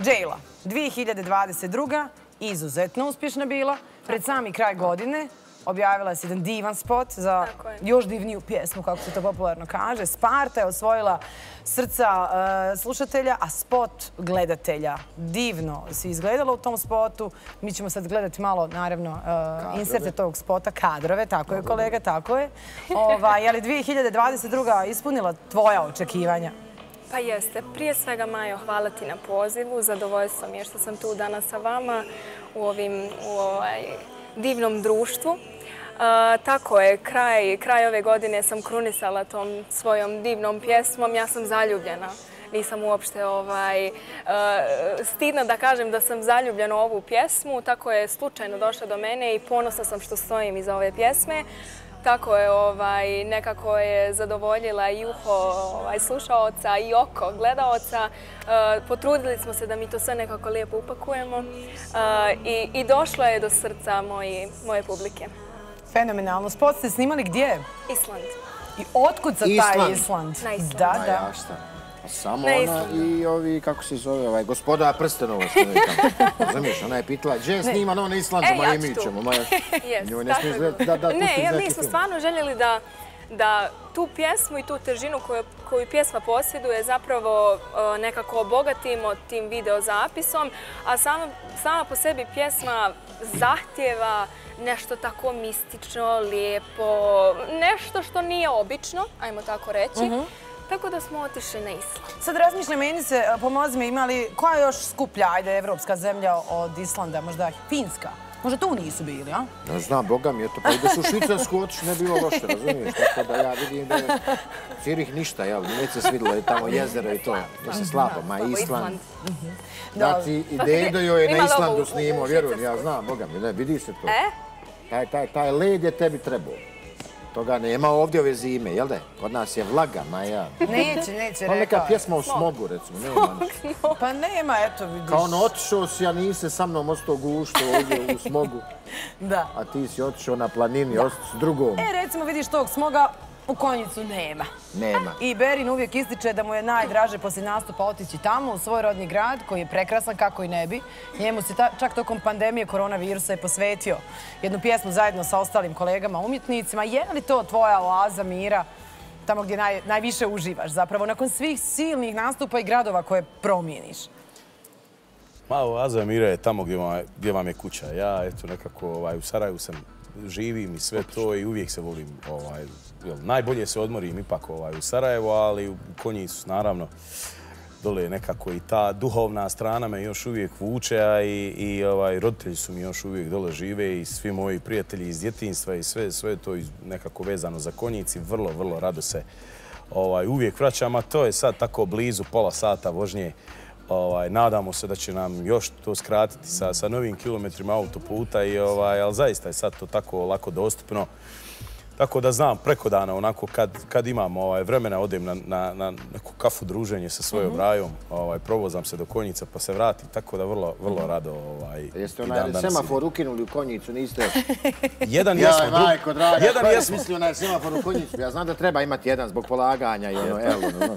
Džejla, 2022. izuzetno uspješna bila. Pred sami kraj godine objavila se jedan divan spot za još divniju pjesmu, kako se to popularno kaže. Sparta je osvojila srca slušatelja, a spot gledatelja. Divno si izgledala u tom spotu. Mi ćemo sad gledati malo, naravno, inserte tog spota, kadrove. Tako je, kolega, tako je. Je li 2022. ispunila tvoja očekivanja? Pa jeste. Prije svega, Majo, hvala ti na pozivu. Zadovoljstvo mi je što sam tu danas sa vama u divnom društvu. Tako je, kraj ove godine sam krunisala tom svojom divnom pjesmom. Ja sam zaljubljena. Nisam uopšte stidna da kažem da sam zaljubljena u ovu pjesmu. Tako je slučajno došla do mene i ponosna sam što stojim iza ove pjesme. Tako je, nekako je zadovoljila i uho slušaoca i oko gledaoca. Potrudili smo se da mi to sve nekako lijepo upakujemo i došlo je do srca moje publike. Fenomenalno. Spot ste snimali gdje? Island. I otkud sa taj Island? Na Island. Da. Samo ona i ovi, kako se zove, gospoda Prstenova što nekam. Razumiješ, ona je pitala, gdje je sniman on na Islandu, ma i mi ćemo. Ne, mi smo stvarno željeli da tu pjesmu i tu težinu koju pjesma posjeduje zapravo nekako obogatimo tim videozapisom, a sama po sebi pjesma zahtjeva nešto tako mistično, lijepo, nešto što nije obično, ajmo tako reći. Tako da smo otišli na Island. Sad razmišljam, meni se, pomozi me, imali koja još skuplja, evropska zemlja od Islanda, možda Finska? Možda tu nisu bili, a? Ne znam, Boga mi, eto, pa i da su u Švicarsku otišli ne bilo loše, razumiješ? Tako da ja vidim da je Cirih ništa, jel? Neće se svidjelo je tamo jezero i to. To se slabo, ma Island. Znači, i Dedo joj je na Islandu snimao, vjerujem, ja znam, Boga mi, ne, vidi se to. Taj led je tebi trebao. Toga nema ovdje ove zime, jel da? Kod nas je vlaga, Maja. Neće, rekao. Pa neka pjesma o smogu, recimo, nema. Pa nema, eto, vidiš. Kao ono, otišao si, a nisi sa mnom ostao gušto ovdje u smogu. Da. A ti si otišao na planini, ostao s drugom. Recimo, vidiš, tog smoga u Konjicu nema. Nema. I Berin uvijek ističe da mu je najdraže poslije nastupa otići tamo u svoj rodni grad, koji je prekrasan kako i ne bi. Njemu se čak tokom pandemije koronavirusa je posvetio jednu pjesmu zajedno sa ostalim kolegama umjetnicima. Je li to tvoja oaza mira, tamo gdje najviše uživaš zapravo, nakon svih silnih nastupa i gradova koje promijeniš? Oaza mira je tamo gdje vam je kuća. Ja, eto, nekako u Sarajevu živim i sve to i uvijek se volim, najbolje se odmorim ipak u Sarajevu, ali u Konjicu, naravno, dole je nekako i ta duhovna strana me još uvijek vuče, a i roditelji su mi još uvijek dole žive i svi moji prijatelji iz djetinjstva i sve to nekako vezano za Konjici. Vrlo, vrlo rado se uvijek vraćam, a to je sad tako blizu pola sata vožnje. Nadamo se da će nam još to skratiti sa novim kilometrima autoputa, ali zaista je sad to tako lako dostupno. Tako da znam, preko dana, onako kad imam vremena, odem na neku kafu druženje sa svojom rajom, provozam se do Konjica pa se vratim, tako da vrlo, vrlo rado Jeste onaj semafor ukinuli u Konjicu, niste? Jedan jesmo. Majko draga, ko je mislio onaj semafor u Konjicu? Ja znam da treba imati jedan zbog polaganja i ono,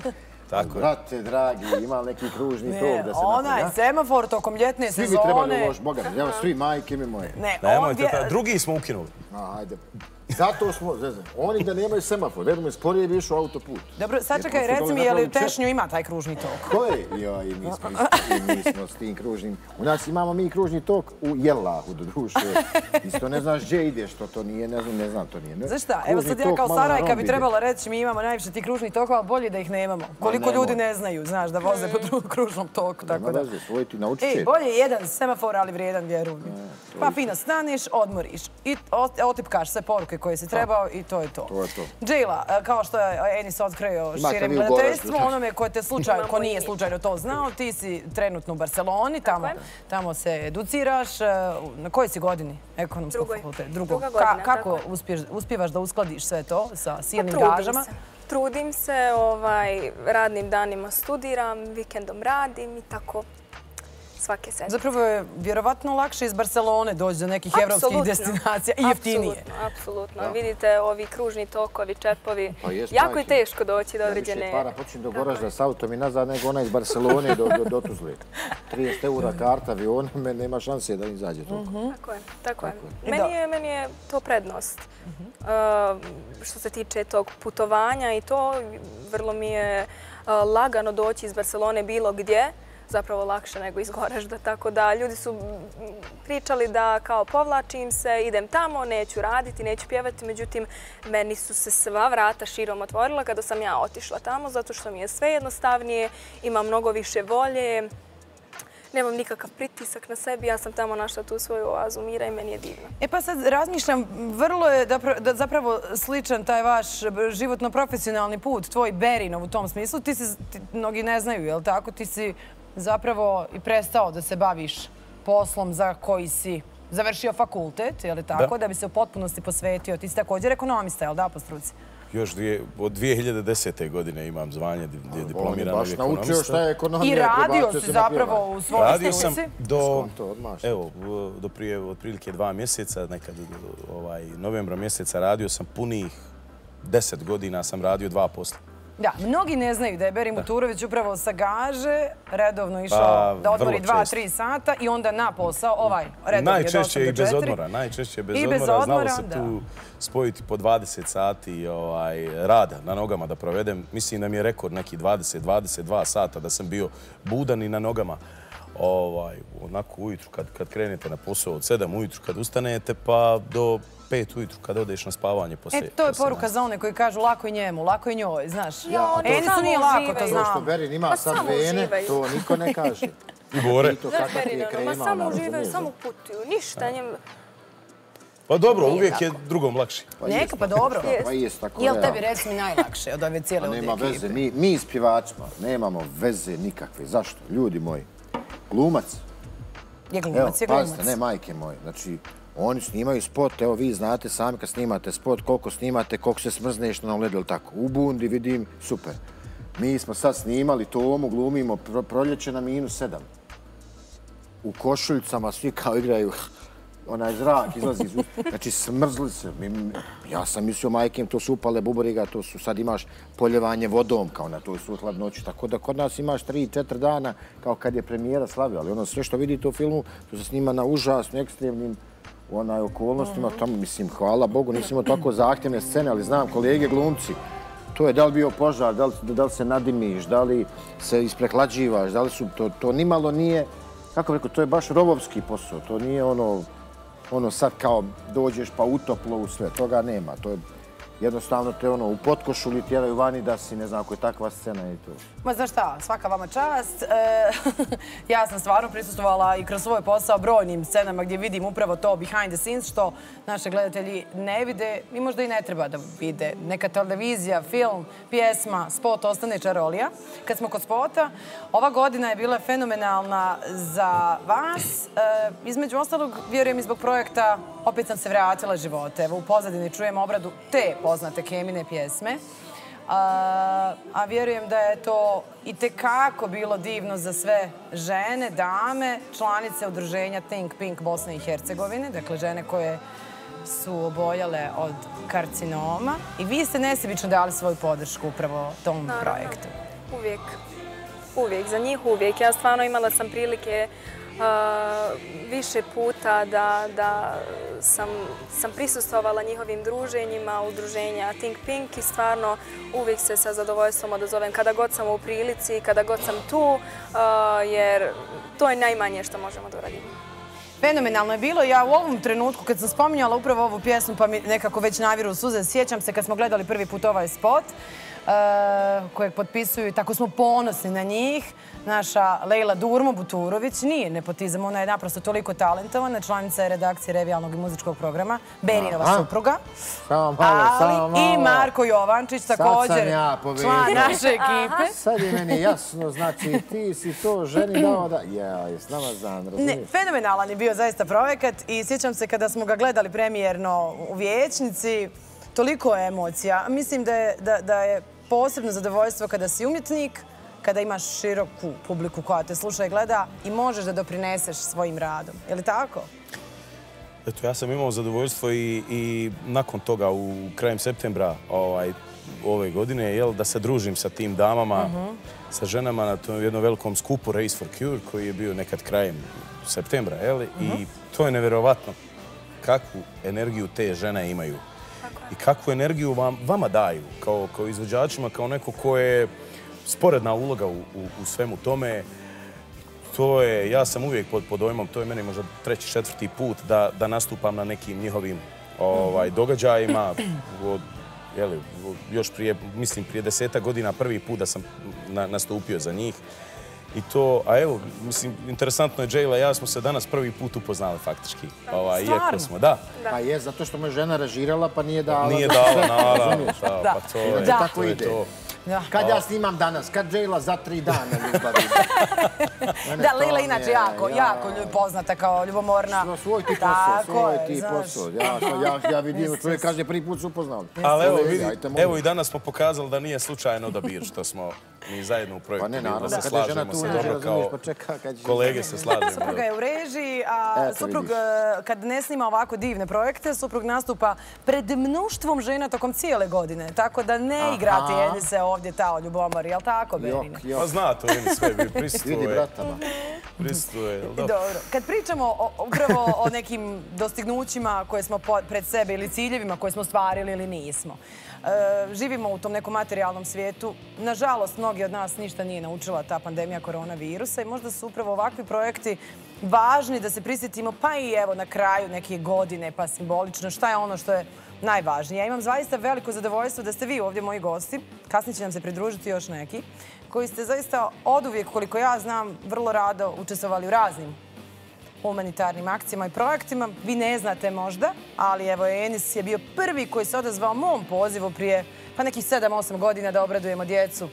brate, dragi, ima neki kružni tok da se napravi. Onaj semafor tokom ljetne sezone... Svi bi trebali uložiti, Boga, evo svi majke mi moje. Drugi smo ukinuli. Ajde. Zato smo, oni da nemaju semafor, da mi sporije bi išao autoput. Dobro, sad čekaj, reci mi, je li u Tešnju ima taj kružni tok? Ko je? Joj, mi smo s tim kružnim. U nas imamo mi kružni tok u Jelahu, do duše. Isto ne znaš gdje ideš, to nije, ne znam, to nije. Znaš šta, evo sad ja kao Sarajka bi trebala reći, mi imamo najviše tih kružnih tokova, ali bolje da ih nemamo. Koliko ljudi ne znaju, znaš, da voze po kružnom toku, tako da. Svoj ti naučit će. Bolje jedan semafor, ali vrijedan, vjeruj mi. Pa fino, staneš, odmoriš i otipkaš sve poruke koje si trebao i to je to. Džejla, kao što je Enis otkrio širem gledateljstvu, onome ko nije slučajno to znao, ti si trenutno u Barceloni, tamo se educiraš. Na kojoj si godini? Ekonomskog fakulteta? Druga godina. Kako uspijevaš da uskladiš sve to sa silnim gažama? Trudim se, radnim danima studiram, vikendom radim i tako. svake sedmice. Zapravo je vjerovatno lakše iz Barcelone doći do nekih evropskih destinacija i jeftinije. Apsolutno. Vidite, ovi kružni tokovi, čepovi. Jako je teško doći do određene... Više para počinje do Goražda s autom i nazad nego ona iz Barcelone do Tuzle. 30 eura karta aviona, nema šanse da im izađe toliko. Tako je. Meni je to prednost. Što se tiče tog putovanja i to, vrlo mi je lagano doći iz Barcelone bilo gdje, zapravo lakše nego iz Goražda. Tako da ljudi su pričali da kao povlačim se, idem tamo, neću raditi, neću pjevati. Međutim, meni su se sva vrata širom otvorila kada sam ja otišla tamo, zato što mi je sve jednostavnije, imam mnogo više volje. Nemam nikakav pritisak na sebi, ja sam tamo našla tu svoju oazu mira i meni je divno. E pa sad razmišljam, vrlo je zapravo sličan taj vaš životno-profesionalni put, tvoj Berinov u tom smislu. Mnogi ne znaju, je li tako? Ti si zapravo i prestao da se baviš poslom za koji si završio fakultet, je li tako? Da bi se u potpunosti posvetio. Ti si također ekonomista, je li da, po struci? Još od 2010. godine imam zvanje diplomiranog ekonomista. On je baš naučio šta je ekonomija. I radio si zapravo u svojoj radio struci? Do prije otprilike 2 mjeseca, nekad novembra mjeseca radio sam punih 10 godina sam radio 2 posla. Da, mnogi ne znaju da je Berin Buturović upravo sa gaže redovno išao da odmori 2-3 sata i onda na posao ovaj redovni je došao do 4. Najčešće i bez odmora. Najčešće bez odmora. Znalo se tu spojiti po 20 sati rada na nogama da provedem. Mislim da mi je rekord neki 20-22 sata da sam bio budan i na nogama. Onako ujutru kad krenete na posao od 7 ujutru kad ustanete pa do 5 ujutru kad odeš na spavanje poslije. To je poruka za one koji kažu lako i njemu, lako i njoj, znaš. Enisu nije lako, to znam. To što Berin ima sad vene, to niko ne kaže. I Bore. Samo uživaju, samo putuju, ništa njim... Pa dobro, uvijek je drugom lakši. Neka, pa dobro. Jel tebi reci mi najlakše od ove cijele ovdje ekipe? Nema veze, mi s pjevačima nemamo veze nikakve. Zašto? Ljudi moji, glumac. Je glumac, je glumac. Pazite, ne majke moje. Znači, oni snimaju spot, evo vi znate sami kad snimate spot, koliko snimate, koliko se smrzneš na ledu ili tako. U bundi vidim, super. Mi smo sad snimali Tomu, glumimo proljeće na -7. U košuljicama svi kao igraju, onaj zrak izlazi iz usta. Znači, smrzli se. Ja sam mislio, majke, to su upale bubariga, to su sad imaš poljevanje vodom, kao na toj su hladnoći. Tako da kod nas imaš 3-4 dana, kao kad je premijera slavila. Ali ono sve što vidite u filmu, to se snima na užasno ekstremnim okolnostima. Tamo, mislim, hvala Bogu, nismo tako zahtjevne scene, ali znam, kolege glumci, to je da li bio požar, da li se nadimiš, da li se isprehlađivaš, da li su, to nimalo nije, kako bih rekao, to je baš rovovski posao, to nije ono sad kao dođeš pa utoplo u sve, toga nema, to je jednostavno te u potkošulji tjeraju vani da si, ne znam ako je takva scena i to. Ma znaš šta, svaka vama čast. Ja sam stvarno prisustvovala i kroz svoj posao brojnim scenama gdje vidim upravo to behind the scenes što naši gledatelji ne vide i možda i ne treba da vide. Neka televizija, film, pjesma, spot ostane čarolija. Kad smo kod spota, ova godina je bila fenomenalna za vas. Između ostalog, vjerujem i zbog projekta Opet sam se vratila živote. Evo u pozadini čujem obradu te poznate Kemine pjesme. A vjerujem da je to itekako bilo divno za sve žene, dame, članice udruženja Think Pink Bosne i Hercegovine, dakle žene koje su oboljele od karcinoma. I vi ste nesebično dali svoju podršku upravo tom projektu. Uvijek. Uvijek, za njih uvijek. Ja stvarno imala sam prilike više puta da sam prisustvovala njihovim druženjima, udruženja Think Pink i stvarno uvijek se sa zadovoljstvom odazovem kada god sam u prilici, kada god sam tu, jer to je najmanje što možemo da uradimo. Fenomenalno je bilo. Ja u ovom trenutku, kad sam spominjala upravo ovu pjesmu, pa mi nekako već naviru suze, sjećam se kad smo gledali prvi put ovaj spot, kojeg potpisuju i tako smo ponosni na njih. Naša Lejla Durmo Buturović nije nepotizam, ona je naprosto toliko talentovana, članica je redakcije revijalnog i muzičkog programa, Berinova supruga. Ali i Marko Jovančić, također član naše ekipe. Sad je meni jasno, znači ti si to ženi dao da... je s nama zan, razumiješ? Fenomenalan je bio zaista projekat i sjećam se kada smo ga gledali premijerno u Vijećnici, toliko emocija. Mislim da je posebno zadovoljstvo kada si umjetnik, kada imaš široku publiku koja te sluša i gleda i možeš da doprineseš svojim radom. Je li tako? Eto, ja sam imao zadovoljstvo i nakon toga u krajem septembra ove godine da se družim sa tim damama, sa ženama na tom jednom velikom skupu Race for Cure koji je bio nekad krajem septembra. I to je nevjerovatno kakvu energiju te žene imaju i kakvu energiju vama daju kao izvođačima, kao neko ko je sporedna uloga u svemu tome. To je, ja sam uvijek pod dojmom, to je meni možda 3., 4. put da nastupam na nekim njihovim događajima. Još prije 10 godina prvi put da sam nastupio za njih. I to, a evo, mislim, interesantno je, Jayla i ja smo se danas prvi put upoznali faktički. Iako smo, da. Pa je, zato što me žena režirala pa nije dala. Nije dala, naravno. Pa to je tako ide. Kad ja snimam danas, kad Jayla za 3 dana izbavi. Da, Lila inače jako poznata kao ljubomorna. Svoj ti posao. Ja vidim, čovjek kaže prvi put su upoznali. Ali evo i danas smo pokazali da nije slučajno odabir što smo mi zajedno u projektu. Da se slažemo se dobro kao kolege se slažemo. Supruga je u režiji, a suprug kad ne snima ovako divne projekte, suprug nastupa pred mnoštvom žena tokom cijele godine. Tako da ne igrate jedni se ovdje tao ljubomori, jel' tako, Berine? Pa zna to, jedni sve prisutuje. Vidi bratama. Prisutuje, jel' dobro? Kad pričamo upravo o nekim dostignućima koje smo pred sebe ili ciljevima koje smo stvarili ili nismo, živimo u tom nekom materijalnom svijetu. Nažalost, mnogi od nas ništa nije naučila ta pandemija koronavirusa i možda su upravo ovakvi projekti važni da se prisjetimo, pa i evo na kraju neke godine, pa simbolično, šta je ono što je najvažnije. Ja imam zaista veliko zadovoljstvo da ste vi ovdje moji gosti, kasnije će nam se pridružiti još neki, koji ste zaista oduvijek, koliko ja znam, vrlo rado učestvovali u raznim humanitarnim akcijama i projektima. Vi ne znate možda, ali evo Enis je bio prvi koji se odazvao mom pozivu prije pa nekih 7-8 godina da obradujemo djecu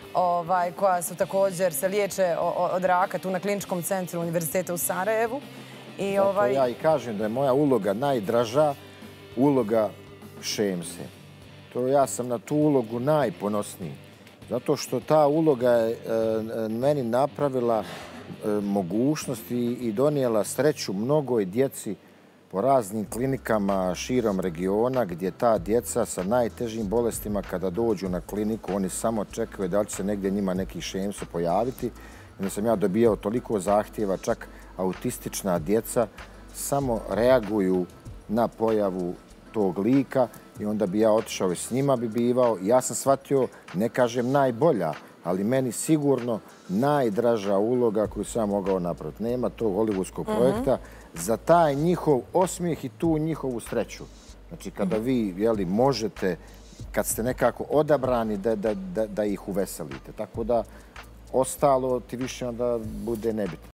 koja su također se liječe od raka tu na Kliničkom centru Univerziteta u Sarajevu. Zato ja i kažem da je moja uloga najdraža, uloga Šemse. Ja sam na tu ulogu najponosniji. Zato što ta uloga je meni napravila mogućnosti i donijela sreću mnogoj djeci po raznim klinikama širom regiona gdje ta djeca sa najtežim bolestima kada dođu na kliniku oni samo čekaju da li će se negdje njima neki Šemso pojaviti. Onda sam ja dobijao toliko zahtjeva, čak autistična djeca samo reaguju na pojavu tog lika i onda bi ja otišao i s njima bi bivao. Ja sam shvatio, ne kažem najbolja, ali meni sigurno najdraža uloga koju sam mogao napraviti. Nema tog hollywoodskog projekta za taj njihov osmijeh i tu njihovu sreću. Znači, kada vi možete, kad ste nekako odabrani, da ih uveselite. Tako da, ostalo ti više onda bude nebitno.